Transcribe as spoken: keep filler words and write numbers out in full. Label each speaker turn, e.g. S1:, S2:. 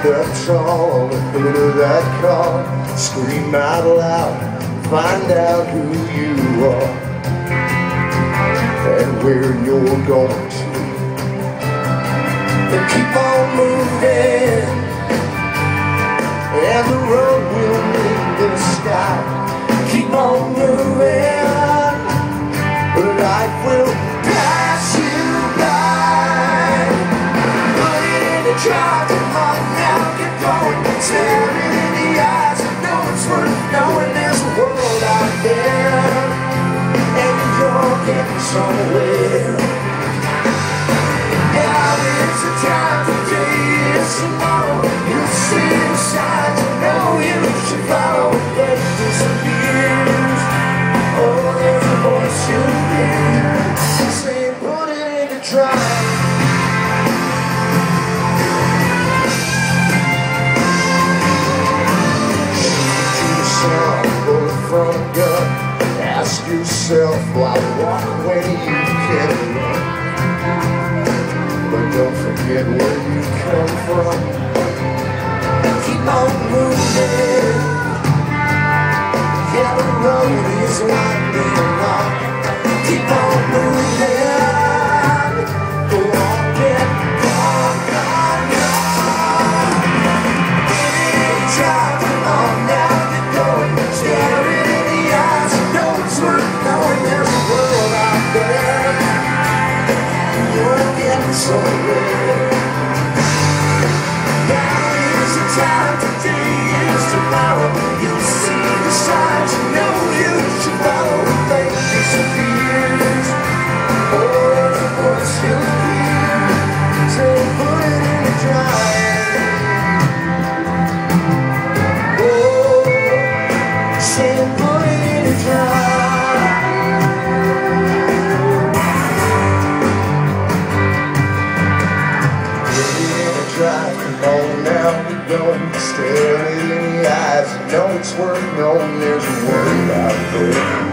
S1: Stand up tall on the hood of that car, scream out loud, find out who you are and where you're going to. And keep on moving, and the road will meet the sky. Keep on moving, life will pass you by. Put it in the drive, come on now, get going. Stare it in the eyes, know it's worth knowing there's a world out there, and you're getting somewhere. Now is the time, today is tomorrow. You'll see the signs, you know you should follow. But it disappears, oh, there's a voice you hear saying, put it in the drive. From a gun, ask yourself why walk when you can run. But don't forget where you come from. Keep on moving. Yeah, the road is winding long. Keep on moving. Go on, get on, on, on. Drive, come on now, get going. Stare it in the eyes, you know it's worth knowing there's a world out there. You're getting somewhere. Now is the time, today is tomorrow. You'll see the signs, you know you should follow. Faith disappears, oh, there's a voice you'll hear. So put it in the drive. Oh, say put it in the drive. Put it in the drive, come on now, we're going. Stare it in the eyes, you know it's worth knowing there's a world out there.